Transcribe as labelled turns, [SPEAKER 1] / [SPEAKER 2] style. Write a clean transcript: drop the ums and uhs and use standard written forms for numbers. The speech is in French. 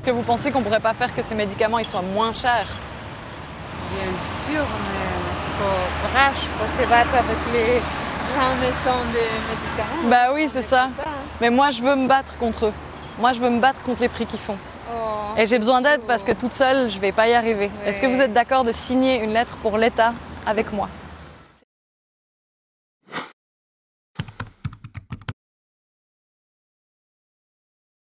[SPEAKER 1] que vous pensez qu'on pourrait pas faire que ces médicaments ils soient moins chers?
[SPEAKER 2] Bien sûr, mais il faut courage pour se battre avec les grandes maisons de médicaments.
[SPEAKER 1] Bah oui, c'est ça.
[SPEAKER 2] Pas, hein.
[SPEAKER 1] Mais moi, je veux me battre contre eux. Moi, je veux me battre contre les prix qu'ils font.
[SPEAKER 2] Oh,
[SPEAKER 1] Et j'ai besoin
[SPEAKER 2] c'est
[SPEAKER 1] d'aide
[SPEAKER 2] chaud.
[SPEAKER 1] parce que toute seule, je vais pas y arriver. Est-ce que vous êtes d'accord de signer une lettre pour l'État avec moi?